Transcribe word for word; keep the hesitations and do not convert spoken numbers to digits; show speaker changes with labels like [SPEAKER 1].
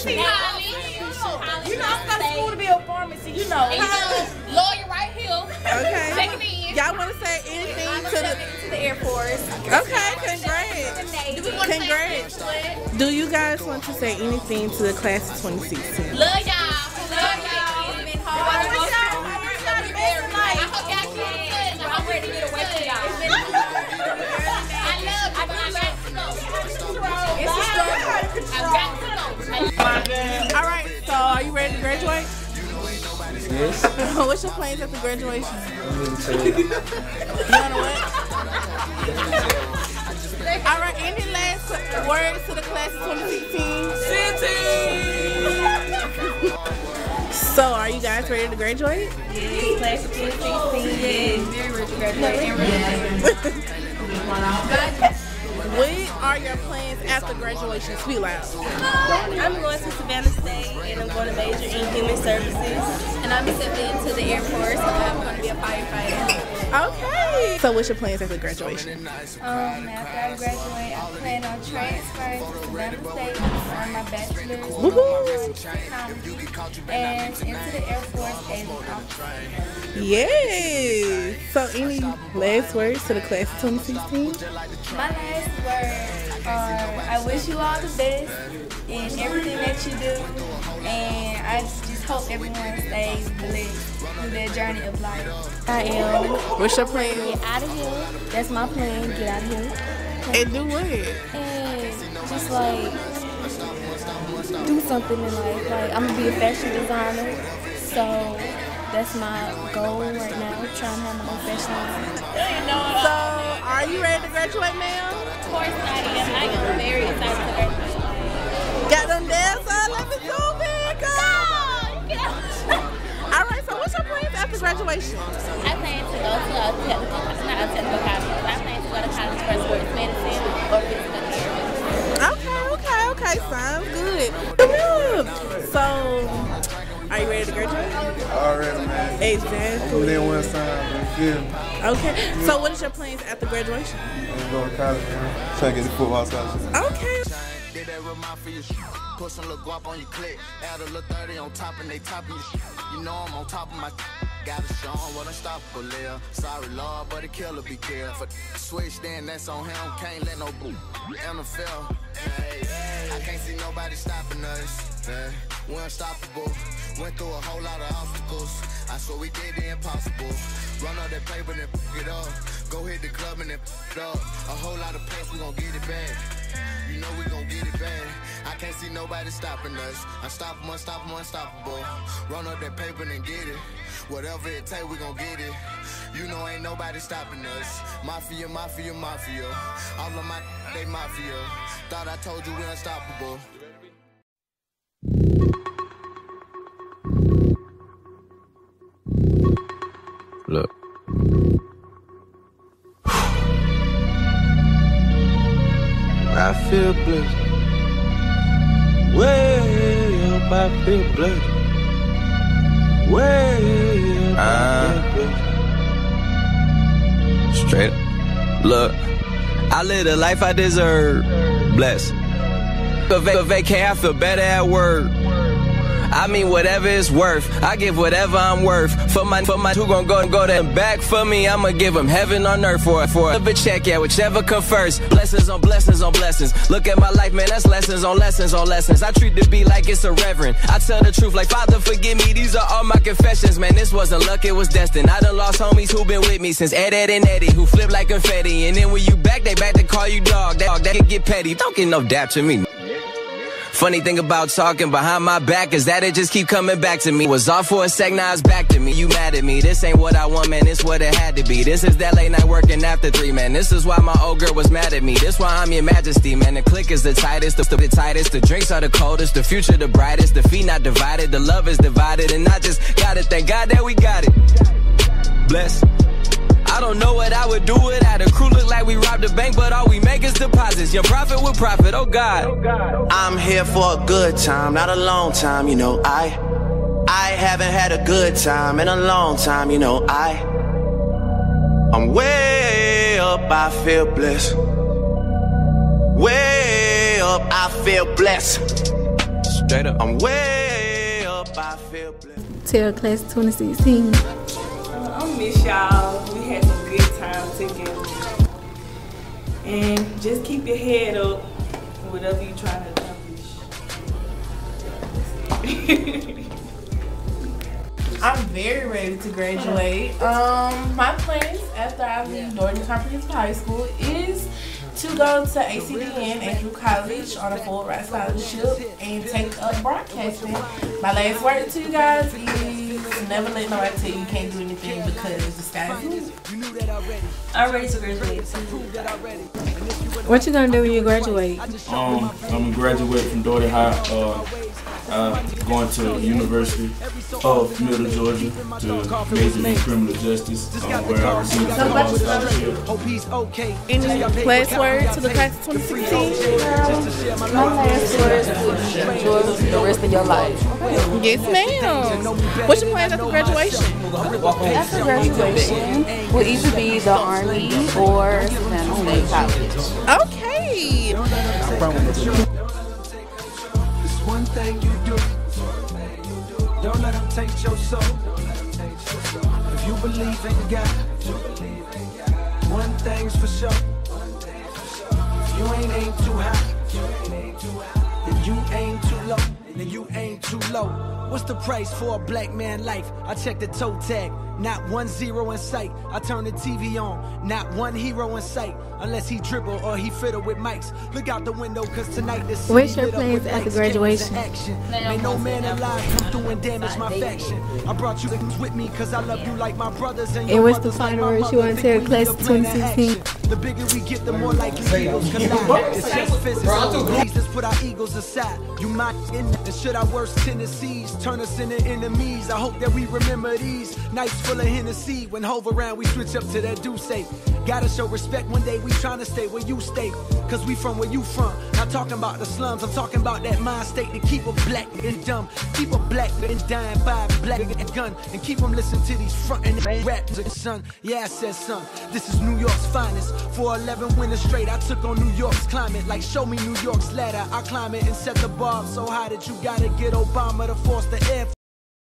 [SPEAKER 1] graduation?
[SPEAKER 2] You know, I'm not school to be a pharmacy, you know.
[SPEAKER 3] And you know, lawyer right here.
[SPEAKER 1] Okay.
[SPEAKER 3] Second in.
[SPEAKER 1] Y'all want to say anything
[SPEAKER 2] I'm
[SPEAKER 1] to
[SPEAKER 2] to
[SPEAKER 1] the...
[SPEAKER 2] the Air Force.
[SPEAKER 1] Okay, congrats.
[SPEAKER 3] Do we want to
[SPEAKER 1] Congrats.
[SPEAKER 3] say
[SPEAKER 1] Do you guys want to say anything to the class of twenty sixteen?
[SPEAKER 3] love y'all. Love y'all.
[SPEAKER 2] It's been hard.
[SPEAKER 3] I hope y'all keep it good. I'm ready to get away from y'all. I love you, but I got to go.
[SPEAKER 2] It's a struggle.
[SPEAKER 3] I got to go.
[SPEAKER 1] All right, so are you ready to graduate?
[SPEAKER 4] Yes.
[SPEAKER 1] What's your plans after graduation?
[SPEAKER 4] I'm going to tell you.
[SPEAKER 1] You wanna what? All right, any last words to the class of twenty sixteen? So, are you guys ready to graduate?
[SPEAKER 2] Yes, class of twenty sixteen. Yes, very ready to graduate.
[SPEAKER 1] What are your plans after graduation? Speak loud.
[SPEAKER 2] I'm going to Savannah State and I'm going to major in human services. And I'm accepted into the Air Force. I'm going to be a firefighter.
[SPEAKER 1] Okay. So, what's your plans after graduation?
[SPEAKER 2] Um, after I graduate, I plan on transferring to Savannah State for my bachelor's
[SPEAKER 1] Woohoo!
[SPEAKER 2] and into the Air Force as an officer.
[SPEAKER 1] Yes. So, any last words to the class of twenty sixteen?
[SPEAKER 2] My last words are, I wish you all the best in everything that you do, and I just hope everyone stays blessed through their journey of life. I am.
[SPEAKER 1] What's your plan?
[SPEAKER 2] Get out of here. That's my plan. Get out of here.
[SPEAKER 1] And do what?
[SPEAKER 2] And just like do something in life. Like I'm gonna be a fashion designer, so that's my goal right now. Trying to have my own fashion line.
[SPEAKER 1] So, are you ready to graduate, ma'am?
[SPEAKER 2] Of course I am. I am very excited to graduate.
[SPEAKER 1] Got them nails on? Let me zoom in, girl. All right, so what's your plans after graduation?
[SPEAKER 3] I plan to go to a technical, not a technical college. I plan to go to college for sports medicine or physical therapy.
[SPEAKER 1] Okay, okay, okay. Sounds good. So, are you ready to graduate?
[SPEAKER 4] Already, man.
[SPEAKER 1] Exactly.
[SPEAKER 4] Within one time, you feel me?
[SPEAKER 1] Okay. So, what is your plans after graduation?
[SPEAKER 4] I'm going to college, man. Try to get the football scholarship.
[SPEAKER 1] Okay.
[SPEAKER 5] Did that remind for your shit? Put some little guap on your click. Add a little thirty on top and they top of your shit. You know I'm on top of my gotta show him what unstoppable is. Sorry, Lord, but a killer be careful. Switch then, that's on him. Can't let no boo. N F L. Hey, I can't see nobody stopping us. Hey, we're unstoppable. Went through a whole lot of obstacles. I swear we did the impossible. Run up that paper and pick it up. Go hit the club and then pick it up. A whole lot of pace, we gon' get it back. You know we gon' get it back. I can't see nobody stopping us. Unstoppable, unstoppable, unstoppable. Run up that paper and get it. Whatever it take, we gon' get it. You know ain't nobody stopping us. Mafia, mafia, mafia. All of my they mafia. Thought I told you we unstoppable.
[SPEAKER 6] Look. I feel blessed. Way up, I feel blessed. Way up, I feel blessed. Straight up. Look, I live the life I deserve. Blessed. A vacay, I feel better at work. I mean whatever it's worth, I give whatever I'm worth. For my, for my, who gon' go and go there and back for me, I'ma give them heaven on earth for, for a check, yeah, whichever come first. Blessings on blessings on blessings. Look at my life, man, that's lessons on lessons on lessons. I treat the beat like it's a reverend. I tell the truth like, Father, forgive me, these are all my confessions. Man, this wasn't luck, it was destined. I done lost homies who been with me since Ed, Ed, and Eddie, who flip like confetti. And then when you back, they back to call you dog. That dog, that can get petty, don't get no dap to me. Funny thing about talking behind my back is that it just keep coming back to me. Was off for a sec, now it's back to me. You mad at me, this ain't what I want, man, this what it had to be. This is that late night working after three, man. This is why my old girl was mad at me. This why I'm your majesty, man. The click is the tightest, the, the tightest. The drinks are the coldest, the future the brightest. The feet not divided, the love is divided. And I just gotta thank God that we got it. Bless. I don't know what I would do without a crew. Look like we robbed a bank, but all we make is deposits. Your profit with profit, oh God.
[SPEAKER 7] I'm here for a good time, not a long time, you know. I I haven't had a good time in a long time, you know. I I'm way up, I feel blessed. Way up, I feel blessed.
[SPEAKER 6] Straight up.
[SPEAKER 7] I'm way up, I feel blessed.
[SPEAKER 8] Tell class twenty sixteen.
[SPEAKER 2] Uh, I miss y'all. We had some good times together. And just keep your head up, whatever you're trying to accomplish.
[SPEAKER 9] I'm very ready to graduate. Um, my plans after I leave Dougherty Comprehensive High School is to go to A C D N Andrew College on a full ride scholarship and take up broadcasting. My last word to you guys is never let nobody tell you you can't do anything because the sky's the limit.
[SPEAKER 2] I'm ready to graduate.
[SPEAKER 8] What you gonna do when you graduate?
[SPEAKER 10] Um, I'm gonna graduate from Dougherty High. Uh, uh, going to University of Middle Georgia to major in criminal justice, um, where I received a full scholarship.
[SPEAKER 1] Any last word to the class of twenty sixteen?
[SPEAKER 11] My last words is enjoy the rest of your life.
[SPEAKER 1] Yes, ma'am. What's your plans after graduation?
[SPEAKER 11] After graduation will either be the Army or Savannah State College.
[SPEAKER 1] Okay.
[SPEAKER 5] One thing you do, don't let them take your soul. If you believe in God, one thing's for sure. If you ain't aim too high, then you aim too low, then you aim too low. What's the price for a black man life? I check the toe tag, not one zero in sight. I turn the T V on, not one hero in sight. Unless he dribble or he fiddle with mics. Look out the window, cause tonight this
[SPEAKER 8] What's your plans after graduation?
[SPEAKER 5] May no man alive come through and damage my faction. I brought you with me cause I love you like my brothers. And,
[SPEAKER 8] And what's the final words you want to tell class of twenty sixteen?
[SPEAKER 5] The bigger we get, the more likely egos collide. It's just physics. Please, let's put our egos aside. You might in and should our worst tendencies turn us into enemies. I hope that we remember these nights full of Hennessy. When Hove around, we switch up to that do say. Gotta show respect one day, we trying to stay where you stay. Cause we from where you from. Not talking about the slums, I'm talking about that mind state to keep a black and dumb. Keep a black and dying by a black and gun. And keep them listening to these front and raps, son. Yeah, I said son. This is New York's finest. For eleven winters straight, I took on New York's climate. Like show me New York's ladder. I climb it and set the bar up so high that you gotta get Obama to force the air.